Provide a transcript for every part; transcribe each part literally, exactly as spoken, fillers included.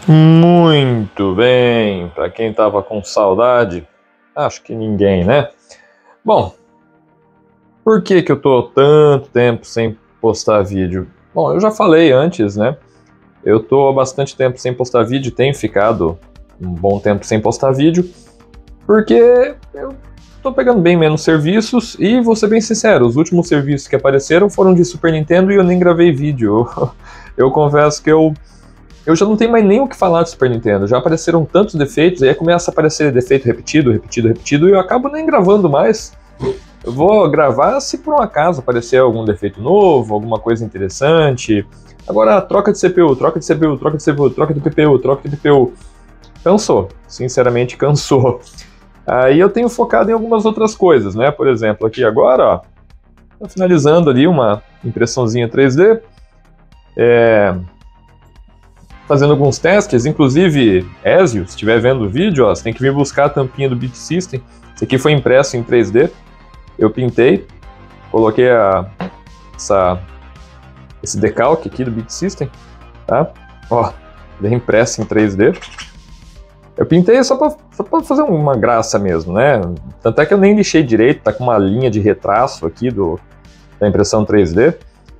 Muito bem, para quem tava com saudade, acho que ninguém, né? Bom, por que que eu tô tanto tempo sem postar vídeo? Bom, eu já falei antes, né? Eu tô há bastante tempo sem postar vídeo, tenho ficado um bom tempo sem postar vídeo, porque eu tô pegando bem menos serviços e, vou ser bem sincero, os últimos serviços que apareceram foram de Super Nintendo e eu nem gravei vídeo. Eu confesso que eu Eu já não tenho mais nem o que falar de Super Nintendo, já apareceram tantos defeitos, aí começa a aparecer defeito repetido, repetido, repetido, e eu acabo nem gravando mais. Eu vou gravar se por um acaso aparecer algum defeito novo, alguma coisa interessante. Agora, troca de C P U, troca de C P U, troca de C P U, troca de P P U, troca de P P U. Cansou, sinceramente cansou. Aí eu tenho focado em algumas outras coisas, né? Por exemplo, aqui agora, ó, tô finalizando ali uma impressãozinha três D. É... fazendo alguns testes, inclusive Ezio, se estiver vendo o vídeo, ó, você tem que vir buscar a tampinha do Beat System. Esse aqui foi impresso em três D, eu pintei, coloquei a, essa, esse decalque aqui do Beat System, tá? Ó, ele é impresso em três D. Eu pintei só para só pra fazer uma graça mesmo, né? Tanto é que eu nem lixei direito, tá com uma linha de retraço aqui do, da impressão três D.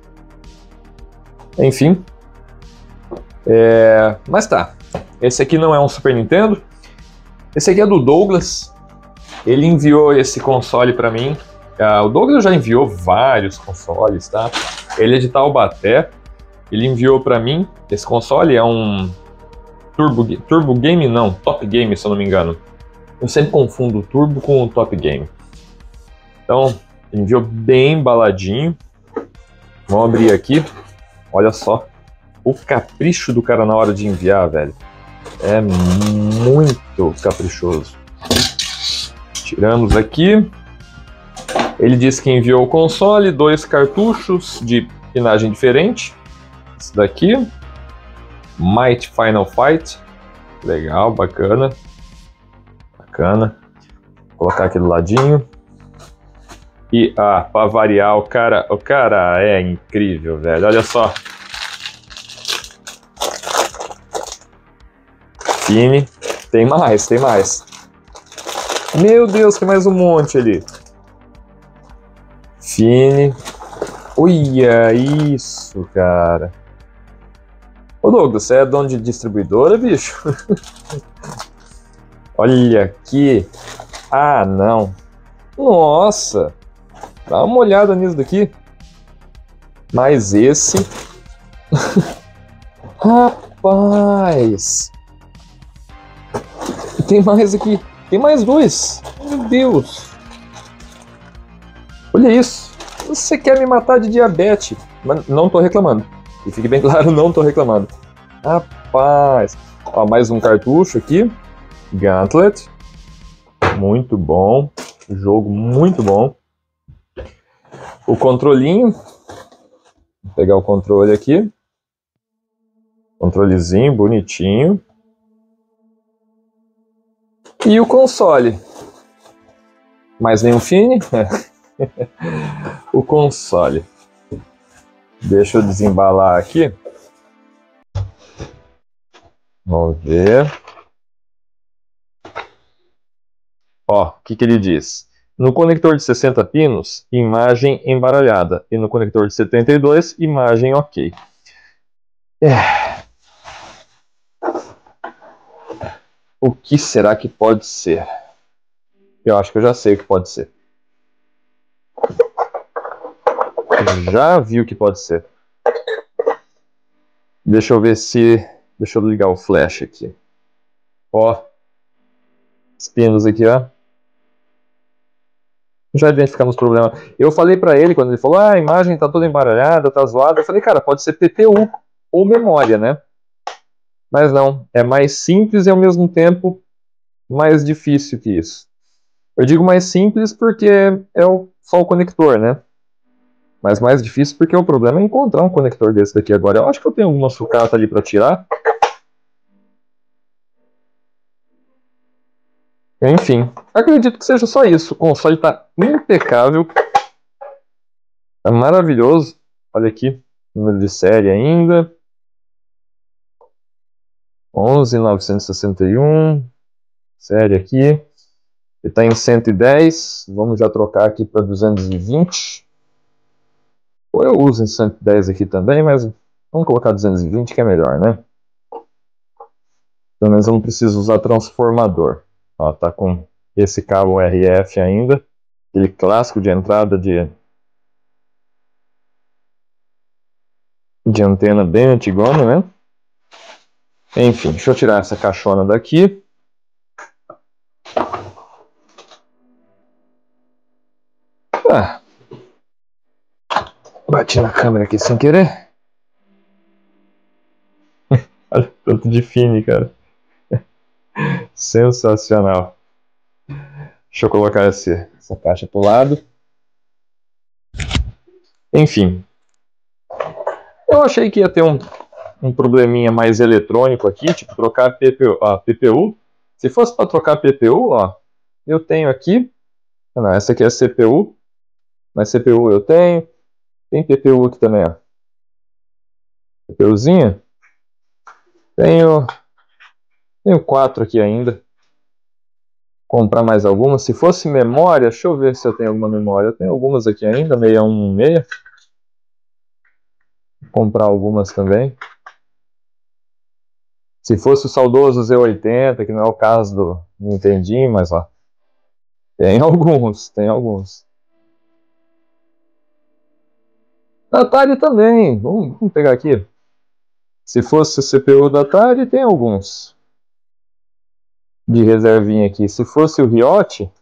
Enfim. É, mas tá, esse aqui não é um Super Nintendo, esse aqui é do Douglas, ele enviou esse console para mim. Ah, o Douglas já enviou vários consoles, tá? Ele é de Taubaté, ele enviou para mim, esse console é um Turbo, Turbo Game, não, Top Game, se eu não me engano. Eu sempre confundo o Turbo com o Top Game. Então, ele enviou bem embaladinho, vamos abrir aqui, olha só. O capricho do cara na hora de enviar, velho, é muito caprichoso. Tiramos aqui. Ele disse que enviou o console, dois cartuchos de pinagem diferente. Esse daqui, Might Final Fight. Legal, bacana. Bacana. Vou colocar aqui do ladinho. E, ah, pra variar, o cara, o cara é incrível, velho. Olha só. Fini. Tem mais, tem mais. Meu Deus, tem mais um monte ali. Fini. Olha isso, cara. Ô Douglas, você é dono de distribuidora, bicho? Olha aqui. Ah, não. Nossa. Dá uma olhada nisso daqui. Mas esse... Rapaz. Tem mais aqui. Tem mais dois. Meu Deus. Olha isso. Você quer me matar de diabetes. Mas não tô reclamando. E fique bem claro, não tô reclamando. Rapaz. Ó, mais um cartucho aqui. Gauntlet. Muito bom. Jogo muito bom. O controlinho. Vou pegar o controle aqui. Controlezinho, bonitinho. E o console. Mais nenhum Fini? O console. Deixa eu desembalar aqui. Vamos ver. Ó, o que que ele diz? No conector de sessenta pinos, imagem embaralhada. E no conector de setenta e dois, imagem ok. É. O que será que pode ser? Eu acho que eu já sei o que pode ser. Eu já vi o que pode ser. Deixa eu ver se... Deixa eu ligar o flash aqui. Ó. Os pinos aqui, ó. Já identificamos o problema. Eu falei pra ele, quando ele falou, ah, a imagem tá toda embaralhada, tá zoada. Eu falei, cara, pode ser P P U ou memória, né? Mas não. É mais simples e ao mesmo tempo mais difícil que isso. Eu digo mais simples porque é o, só o conector, né? Mas mais difícil porque o problema é encontrar um conector desse daqui agora. Eu acho que eu tenho alguma sucata ali para tirar. Enfim, acredito que seja só isso. O console está impecável. Tá maravilhoso. Olha aqui, número de série ainda. onze mil novecentos e sessenta e um, série aqui, ele está em cento e dez, vamos já trocar aqui para duzentos e vinte, ou eu uso em cento e dez aqui também, mas vamos colocar duzentos e vinte que é melhor, né? Pelo menos eu não preciso usar transformador. Ó, tá com esse cabo R F ainda, aquele clássico de entrada de, de antena bem antigona, né? Enfim, deixa eu tirar essa caixona daqui. Ah, bati na câmera aqui sem querer. Olha o tanto de fine, cara. Sensacional. Deixa eu colocar esse, essa caixa pro lado. Enfim. Eu achei que ia ter um, um probleminha mais eletrônico aqui, tipo trocar a P P U. A P P U. Se fosse para trocar a P P U, ó, eu tenho aqui. Não, essa aqui é a C P U. Mas C P U eu tenho. Tem P P U aqui também, ó. CPUzinha. Tenho. Tenho quatro aqui ainda. Comprar mais algumas. Se fosse memória, deixa eu ver se eu tenho alguma memória. Eu tenho algumas aqui ainda, seis um seis. Comprar algumas também. Se fosse o saudoso Z oitenta, que não é o caso do Nintendinho, mas ó. Tem alguns, tem alguns. Atari também. Vamos, vamos pegar aqui. Se fosse o C P U da Atari, tem alguns. De reservinha aqui. Se fosse o Riot,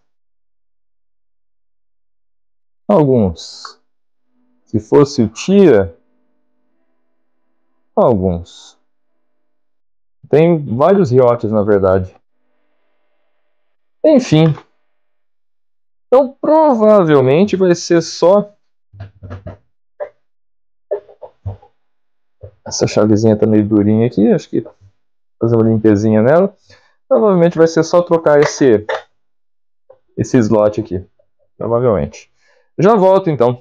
alguns. Se fosse o Tira, alguns. Tem vários Riots, na verdade. Enfim. Então, provavelmente vai ser só... Essa chavezinha tá meio durinha aqui. Acho que fazer uma limpezinha nela. Provavelmente vai ser só trocar esse, esse slot aqui. Provavelmente. Já volto, então.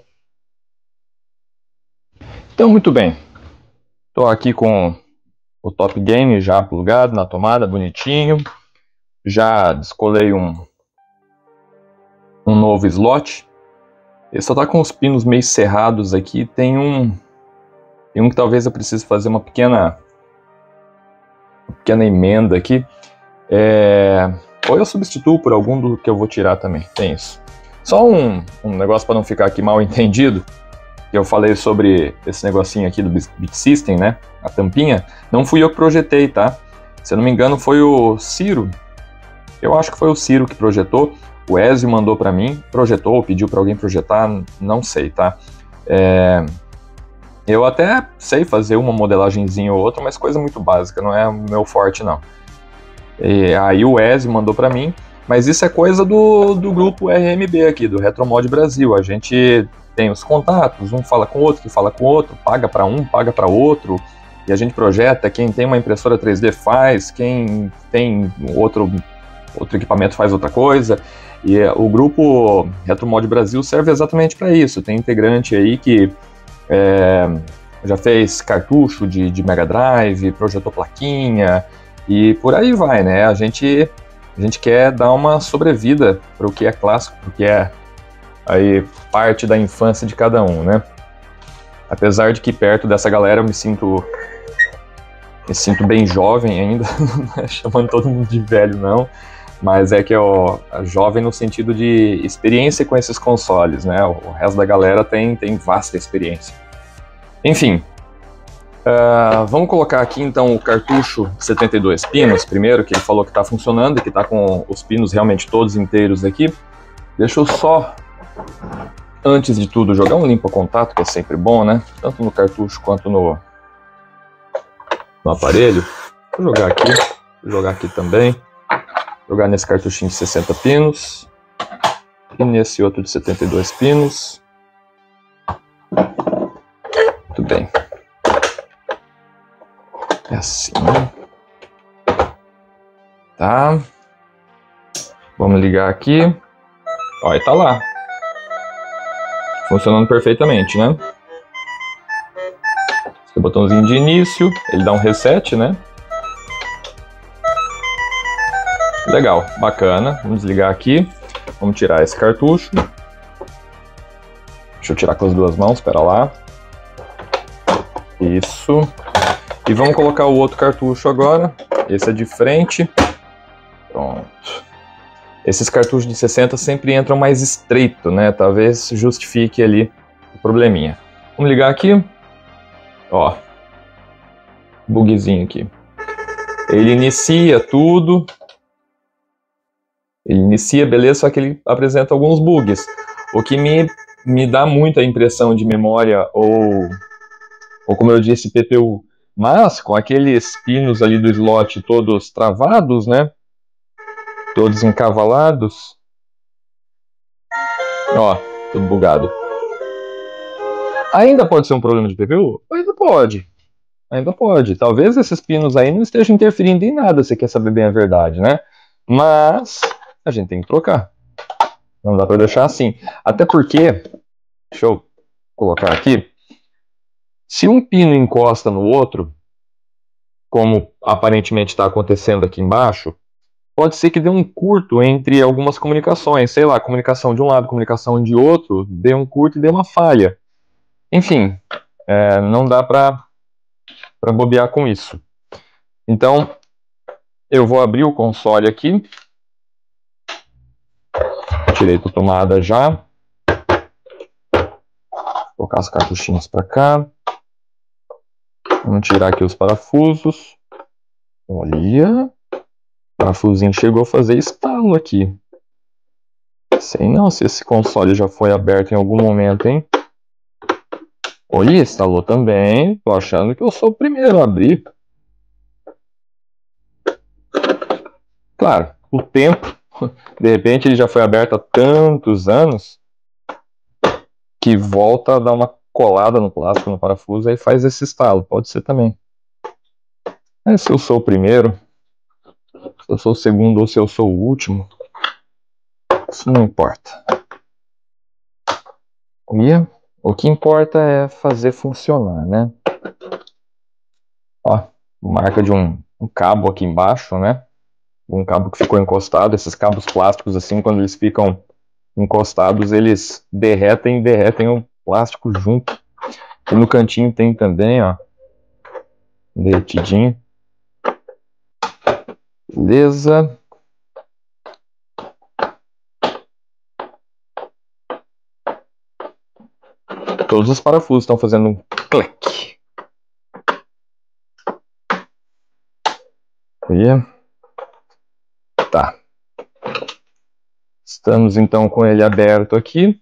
Então, muito bem. Estou aqui com o Top Game já plugado na tomada, bonitinho. Já descolei um, um novo slot. Ele só está com os pinos meio cerrados aqui. Tem um, tem um que talvez eu precise fazer uma pequena, uma pequena emenda aqui. É, ou eu substituo por algum do que eu vou tirar também. Tem isso. Só um, um negócio para não ficar aqui mal entendido. Que eu falei sobre esse negocinho aqui do Beat System, né? A tampinha. Não fui eu que projetei, tá? Se eu não me engano foi o Ciro. Eu acho que foi o Ciro que projetou. O Ezio mandou para mim. Projetou, pediu para alguém projetar. Não sei, tá? É... Eu até sei fazer uma modelagenzinha ou outra, mas coisa muito básica. Não é o meu forte, não. E aí o Ezio mandou para mim. Mas isso é coisa do, do grupo R M B aqui, do Retromod Brasil. A gente... tem os contatos, um fala com o outro, que fala com o outro, paga para um, paga para outro, e a gente projeta, quem tem uma impressora três D faz, quem tem outro, outro equipamento faz outra coisa, e o grupo Retromod Brasil serve exatamente para isso. Tem integrante aí que é, já fez cartucho de, de Mega Drive, projetou plaquinha, e por aí vai, né? A gente, a gente quer dar uma sobrevida para o que é clássico, porque é aí parte da infância de cada um, né? Apesar de que perto dessa galera eu me sinto me sinto bem jovem ainda, não é chamando todo mundo de velho não, mas é que eu jovem no sentido de experiência com esses consoles, né? O resto da galera tem tem vasta experiência. Enfim, uh, vamos colocar aqui então o cartucho setenta e dois pinos primeiro, que ele falou que está funcionando e que está com os pinos realmente todos inteiros aqui. Deixa eu só antes de tudo, jogar um limpa-contato, que é sempre bom, né? Tanto no cartucho quanto no, no aparelho. Vou jogar aqui, vou jogar aqui também. Jogar nesse cartuchinho de sessenta pinos. E nesse outro de setenta e dois pinos. Muito bem. É assim. Tá. Vamos ligar aqui. Ó, e tá lá. Funcionando perfeitamente, né? Esse botãozinho de início, ele dá um reset, né? Legal, bacana. Vamos desligar aqui. Vamos tirar esse cartucho. Deixa eu tirar com as duas mãos, espera lá. Isso. E vamos colocar o outro cartucho agora. Esse é de frente. Pronto. Esses cartuchos de sessenta sempre entram mais estreito, né? Talvez justifique ali o probleminha. Vamos ligar aqui. Ó. Bugzinho aqui. Ele inicia tudo. Ele inicia, beleza, só que ele apresenta alguns bugs. O que me, me dá muita impressão de memória ou, ou como eu disse, P P U. Mas com aqueles pinos ali do slot todos travados, né? Todos encavalados. Ó, tudo bugado. Ainda pode ser um problema de P P U? Ainda pode. Ainda pode. Talvez esses pinos aí não estejam interferindo em nada, você quer saber bem a verdade, né? Mas a gente tem que trocar. Não dá para deixar assim. Até porque, deixa eu colocar aqui, se um pino encosta no outro, como aparentemente está acontecendo aqui embaixo, pode ser que dê um curto entre algumas comunicações. Sei lá, comunicação de um lado, comunicação de outro, dê um curto e dê uma falha. Enfim, é, não dá para para bobear com isso. Então, eu vou abrir o console aqui. Tirei a tomada já. Vou colocar os cartuchinhos para cá. Vamos tirar aqui os parafusos. Olha, o parafusinho chegou a fazer estalo aqui. Sei não se esse console já foi aberto em algum momento, hein? Olha, instalou também. Tô achando que eu sou o primeiro a abrir. Claro, o tempo, de repente ele já foi aberto há tantos anos que volta a dar uma colada no plástico, no parafuso, aí faz esse estalo. Pode ser também. Mas se eu sou o primeiro, se eu sou o segundo ou se eu sou o último, isso não importa. E o que importa é fazer funcionar, né? Ó, marca de um, um cabo aqui embaixo, né? Um cabo que ficou encostado. Esses cabos plásticos, assim, quando eles ficam encostados, eles derretem e derretem o plástico junto. E no cantinho tem também, ó, derretidinho. Beleza. Todos os parafusos estão fazendo um clique. E tá. Estamos então com ele aberto aqui.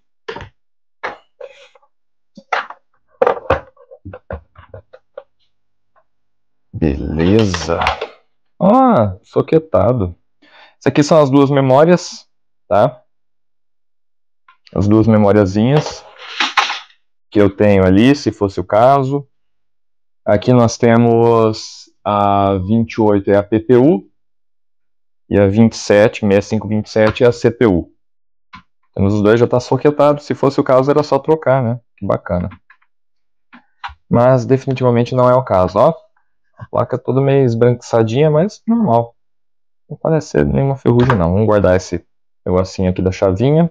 Beleza. Ah, soquetado. Isso aqui são as duas memórias, tá? As duas memoriazinhas que eu tenho ali, se fosse o caso. Aqui nós temos a vinte e oito é a P P U e a vinte e sete, sessenta e cinco vinte e sete é a C P U. Temos os dois, já está soquetado. Se fosse o caso era só trocar, né? Que bacana. Mas definitivamente não é o caso, ó. A placa toda meio esbranquiçadinha, mas normal. Não parece ser nenhuma ferrugem não. Vamos guardar esse negocinho aqui da chavinha.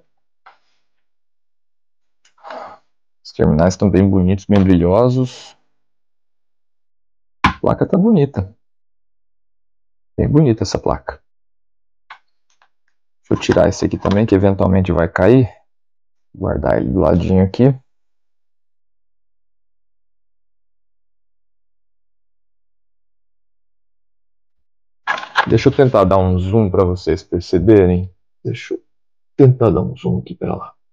Os terminais estão bem bonitos, bem brilhosos. A placa tá bonita. Bem bonita essa placa. Deixa eu tirar esse aqui também, que eventualmente vai cair. Guardar ele do ladinho aqui. Deixa eu tentar dar um zoom para vocês perceberem. Deixa eu tentar dar um zoom aqui para lá.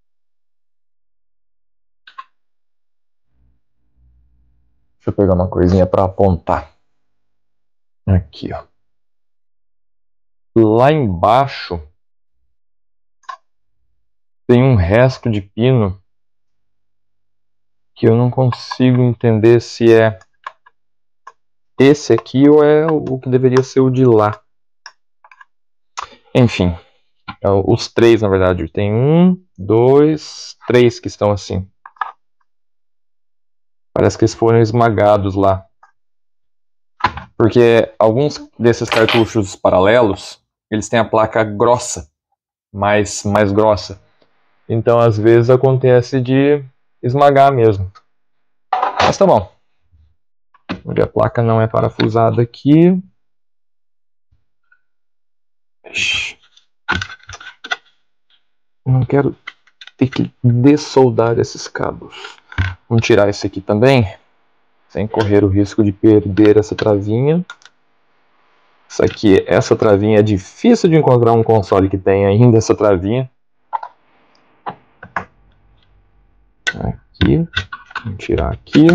Deixa eu pegar uma coisinha para apontar. Aqui, ó. Lá embaixo tem um resto de pino que eu não consigo entender se é esse aqui ou é o que deveria ser o de lá. Enfim, os três na verdade. Tem um, dois, três que estão assim. Parece que eles foram esmagados lá. Porque alguns desses cartuchos paralelos, eles têm a placa grossa, mais, mais grossa. Então, às vezes, acontece de esmagar mesmo. Mas tá bom. A placa não é parafusada aqui. Não quero ter que dessoldar esses cabos. Vamos tirar esse aqui também, sem correr o risco de perder essa travinha. Isso aqui, essa travinha é difícil de encontrar um console que tenha ainda essa travinha. Aqui, vamos tirar aqui.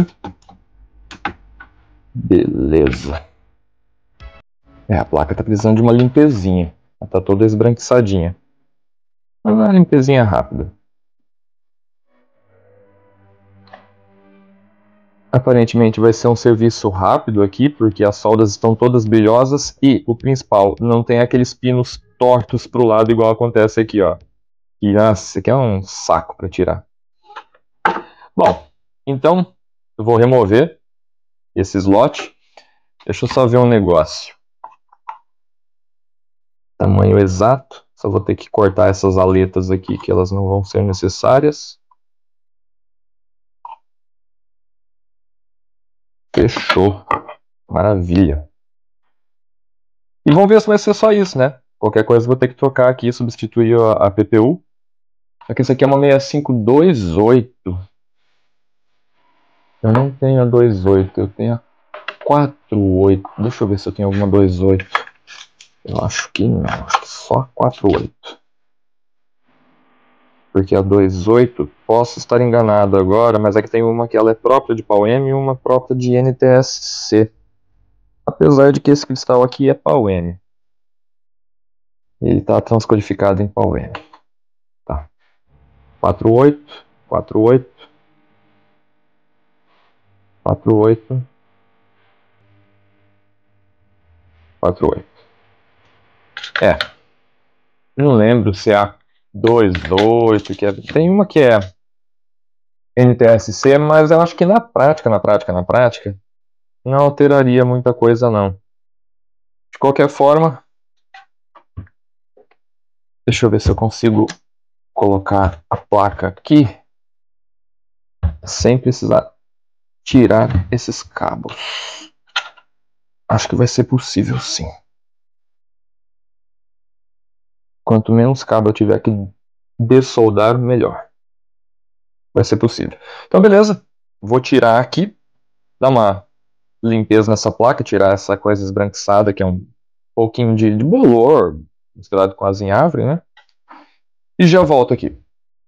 Beleza. É, a placa tá precisando de uma limpezinha. Ela tá toda esbranquiçadinha. Mas é uma limpezinha rápida. Aparentemente vai ser um serviço rápido aqui, porque as soldas estão todas brilhosas e, o principal, não tem aqueles pinos tortos pro lado igual acontece aqui, ó. E, nossa, isso aqui é um saco para tirar. Bom, então eu vou remover esse slot. Deixa eu só ver um negócio. Tamanho exato. Só vou ter que cortar essas aletas aqui, que elas não vão ser necessárias. Fechou. Maravilha. E vamos ver se vai ser só isso, né? Qualquer coisa eu vou ter que trocar aqui, substituir a, a P P U. Só que esse aqui é uma seis cinco dois oito. Eu não tenho a dois oito, eu tenho a quatro oito. Deixa eu ver se eu tenho alguma dois oito. Eu acho que não, acho que só a quatro oito. Porque a dois oito, posso estar enganado agora, mas é que tem uma que ela é própria de PAL-M e uma própria de N T S C. Apesar de que esse cristal aqui é PAL-M. Ele está transcodificado em PAL-M. Tá. quatro oito, quatro oito, quatro oito, quatro oito. É. Não lembro se é a dois oito, que é... Tem uma que é N T S C, mas eu acho que na prática, na prática, na prática, não alteraria muita coisa não. De qualquer forma, deixa eu ver se eu consigo colocar a placa aqui sem precisar tirar esses cabos. Acho que vai ser possível sim. Quanto menos cabo eu tiver que dessoldar, melhor. Vai ser possível. Então beleza, vou tirar aqui, dar uma limpeza nessa placa, tirar essa coisa esbranquiçada que é um pouquinho de, de bolor misturado com azinhavre, né? E já volto aqui.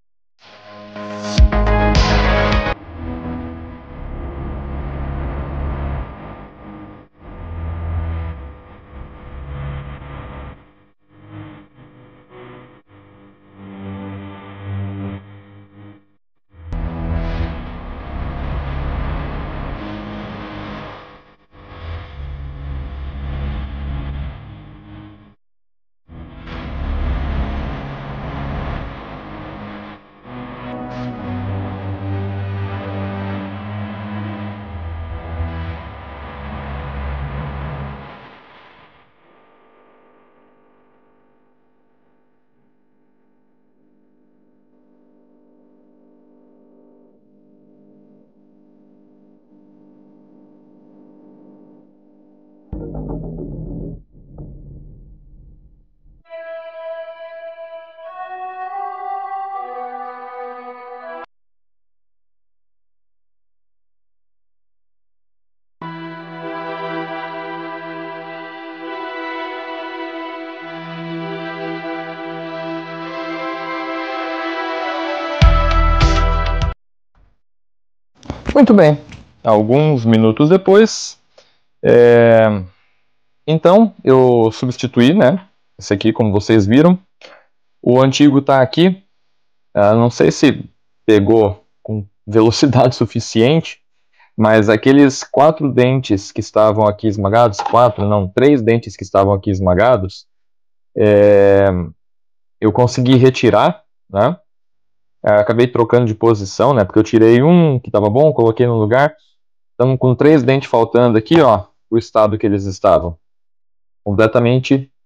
Muito bem, alguns minutos depois, é... então eu substituí, né? Esse aqui, como vocês viram. O antigo está aqui. Uh, não sei se pegou com velocidade suficiente, mas aqueles quatro dentes que estavam aqui esmagados, quatro, não, três dentes que estavam aqui esmagados, é... eu consegui retirar, né? Acabei trocando de posição, né? Porque eu tirei um que estava bom, coloquei no lugar. Estamos com três dentes faltando aqui, ó. O estado que eles estavam. Completamente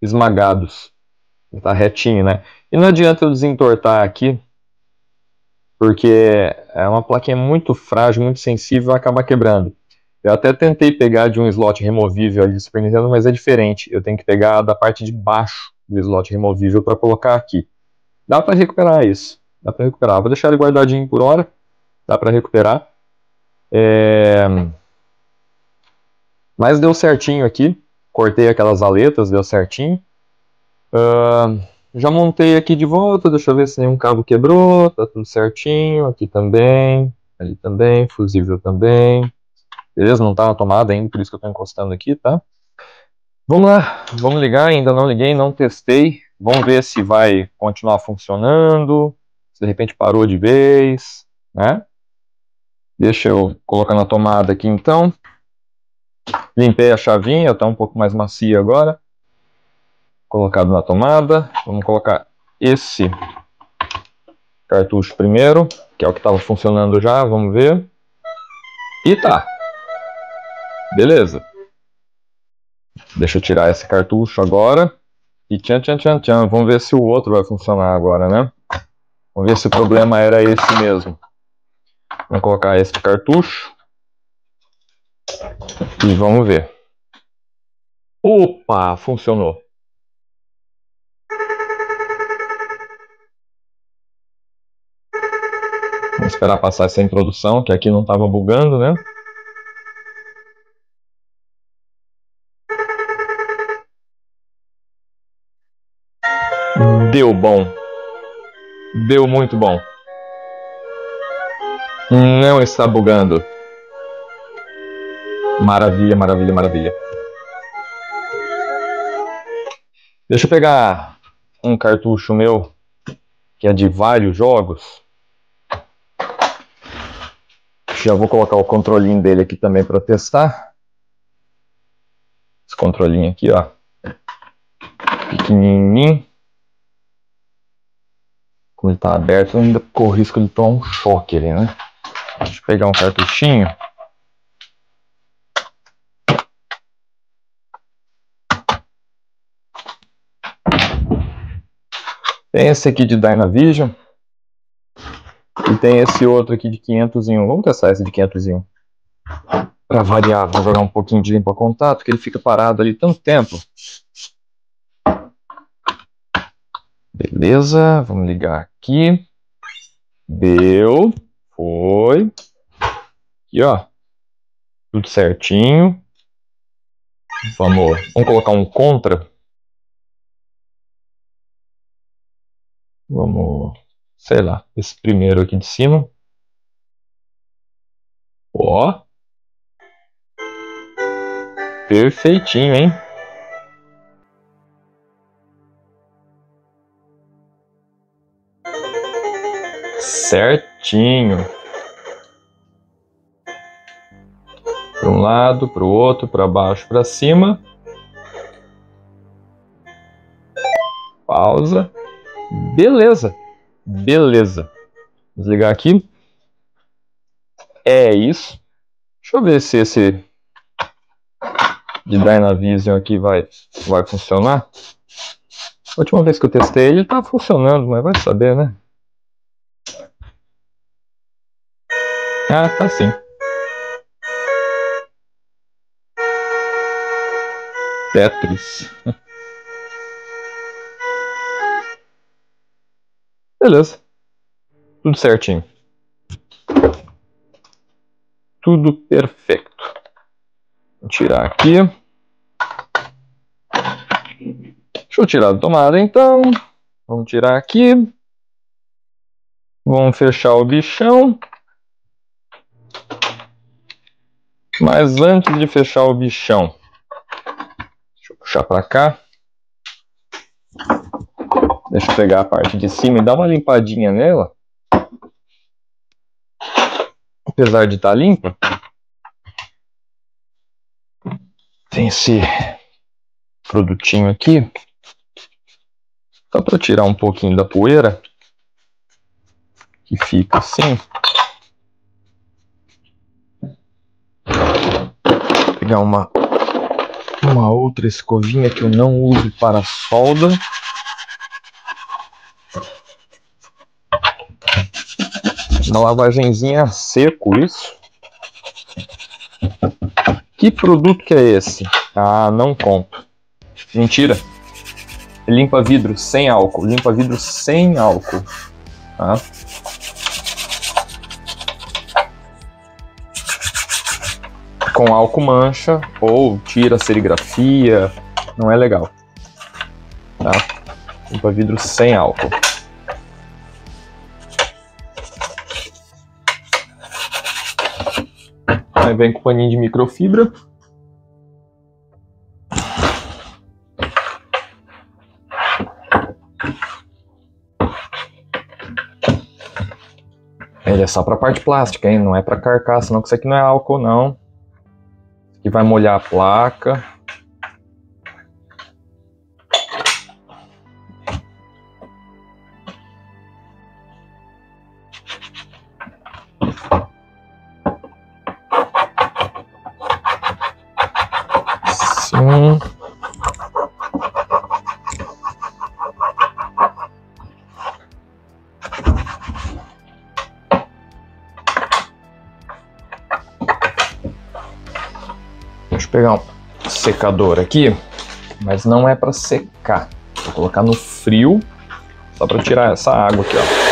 esmagados. Ele tá retinho, né? E não adianta eu desentortar aqui, porque é uma plaquinha muito frágil, muito sensível, vai acabar quebrando. Eu até tentei pegar de um slot removível ali do Super Nintendo, mas é diferente. Eu tenho que pegar da parte de baixo do slot removível para colocar aqui. Dá para recuperar isso. Dá para recuperar. Vou deixar ele guardadinho por hora. Dá para recuperar. É... Mas deu certinho aqui. Cortei aquelas aletas, deu certinho. Uh... Já montei aqui de volta. Deixa eu ver se nenhum cabo quebrou. Tá tudo certinho. Aqui também. Ali também. Fusível também. Beleza? Não tá na tomada ainda, por isso que eu tô encostando aqui, tá? Vamos lá. Vamos ligar. Ainda não liguei, não testei. Vamos ver se vai continuar funcionando. Se de repente parou de vez, né? Deixa eu colocar na tomada aqui então. Limpei a chavinha, tá um pouco mais macia agora. Colocado na tomada. Vamos colocar esse cartucho primeiro, que é o que estava funcionando já, vamos ver. E tá. Beleza. Deixa eu tirar esse cartucho agora. E tchan, tchan, tchan, tchan. Vamos ver se o outro vai funcionar agora, né? Vamos ver se o problema era esse mesmo. Vamos colocar esse cartucho. E vamos ver. Opa, funcionou. Vamos esperar passar essa introdução, que aqui não estava bugando, né? Deu bom. Deu muito bom. Não está bugando. Maravilha, maravilha, maravilha. Deixa eu pegar um cartucho meu, que é de vários jogos. Já vou colocar o controlinho dele aqui também para testar. Esse controlinho aqui, ó. Pequenininho. Como ele tá aberto, ainda corro o risco de tomar um choque ali, né? Deixa eu pegar um cartuchinho. Tem esse aqui de Dynavision. E tem esse outro aqui de quinhentos e um. Vamos testar esse de quinhentos e um. Para variar, vou jogar um pouquinho de limpa contato, que ele fica parado ali tanto tempo. Beleza, vamos ligar aqui. Deu. Foi. Aqui, ó. Tudo certinho. Vamos, vamos colocar um contra. Vamos, sei lá, esse primeiro aqui de cima. Ó. Perfeitinho, hein? Certinho. Para um lado, para o outro, para baixo, para cima. Pausa. Beleza. Beleza. Desligar aqui. É isso. Deixa eu ver se esse de Dynavision aqui vai, vai funcionar. A última vez que eu testei ele tá funcionando, mas vai saber, né? Ah, tá sim. Tetris. Beleza. Tudo certinho. Tudo perfeito. Vou tirar aqui. Deixa eu tirar da tomada então. Vamos tirar aqui. Vamos fechar o bichão. Mas antes de fechar o bichão, deixa eu puxar para cá. Deixa eu pegar a parte de cima e dar uma limpadinha nela. Apesar de estar limpa, tem esse produtinho aqui. Só para tirar um pouquinho da poeira. Que fica assim. Vou pegar uma, uma outra escovinha que eu não uso para solda. Uma lavagenzinha a seco, isso. Que produto que é esse? Ah, não conto. Mentira. Limpa vidro sem álcool. Limpa vidro sem álcool. Tá? Com álcool mancha ou tira a serigrafia. Não é legal. Tá? Limpa vidro sem álcool. Aí vem com paninho de microfibra. Ele é só para parte plástica, hein? Não é para carcaça, não, que isso aqui não é álcool, não. Isso aqui vai molhar a placa. Sim. Deixa eu pegar um secador aqui, mas não é para secar. Vou colocar no frio, só para tirar essa água aqui, ó.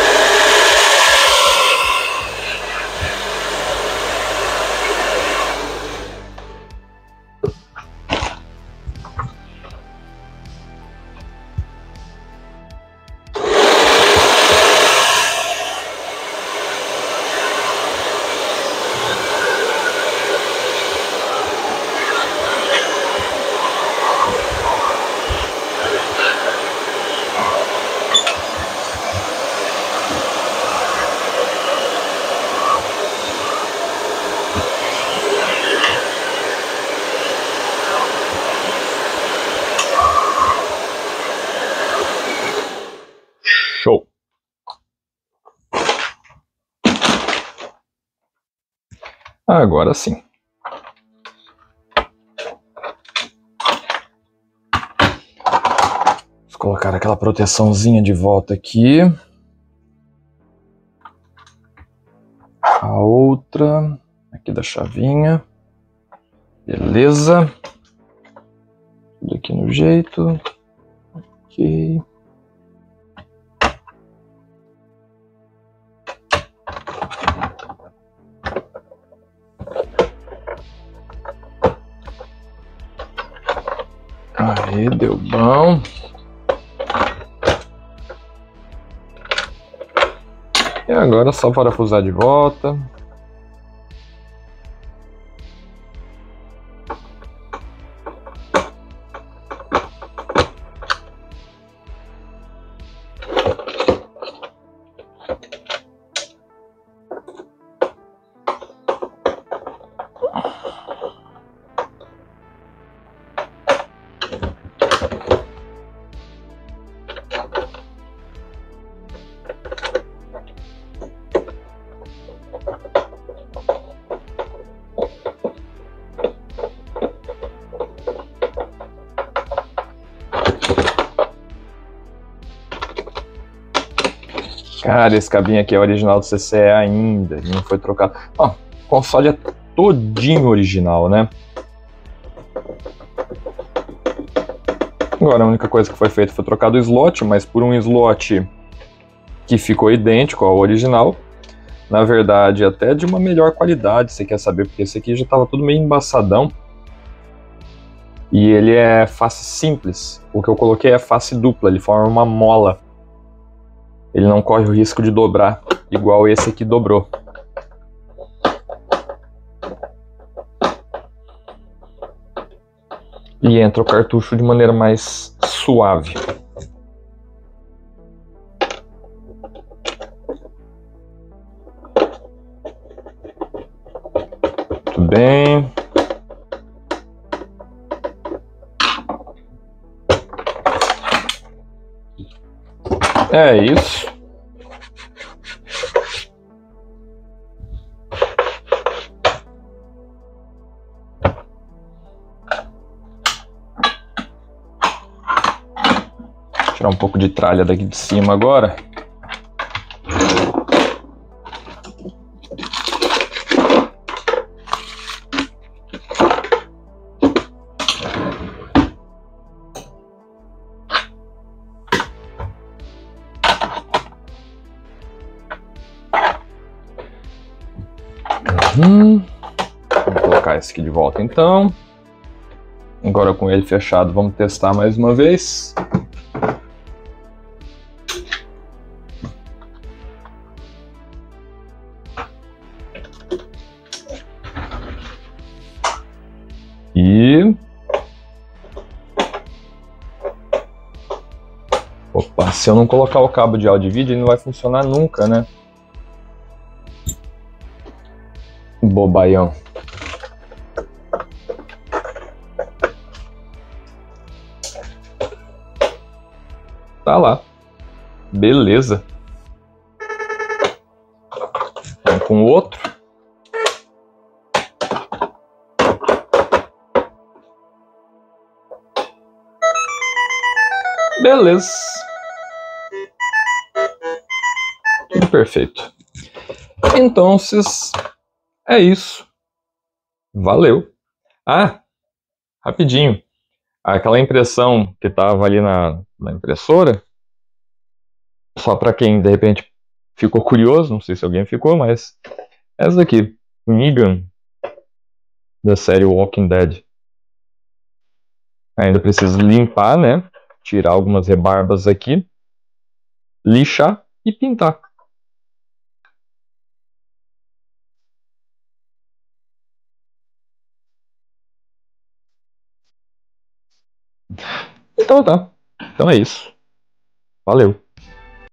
Show! Agora sim. Vou colocar aquela proteçãozinha de volta aqui. A outra aqui da chavinha. Beleza. Tudo aqui no jeito. Ok. Aí, deu bom. E agora só parafusar de volta. Cara, esse cabinho aqui é original do C C E ainda, ele não foi trocado. Ó, o console é todinho original, né? Agora a única coisa que foi feita foi trocar o slot, mas por um slot que ficou idêntico ao original. Na verdade, até de uma melhor qualidade, você quer saber, porque esse aqui já estava tudo meio embaçadão. E ele é face simples. O que eu coloquei é face dupla, ele forma uma mola. Ele não corre o risco de dobrar, igual esse aqui dobrou. E entra o cartucho de maneira mais suave. Tudo bem. É isso. Tirar um pouco de tralha daqui de cima agora. Uhum. Vou colocar esse aqui de volta então. Agora com ele fechado, vamos testar mais uma vez. E... Opa, se eu não colocar o cabo de áudio e vídeo, ele não vai funcionar nunca, né? Bobaião. Tá lá. Beleza. Vamos com o outro. Beleza. Tudo perfeito. Então, é isso. Valeu. Ah, rapidinho. Aquela impressão que estava ali na, na impressora, só para quem de repente ficou curioso, não sei se alguém ficou, mas essa daqui, o Negan da série Walking Dead. Ainda preciso limpar, né? Tirar algumas rebarbas aqui, lixar e pintar. Então tá. Então é isso. Valeu.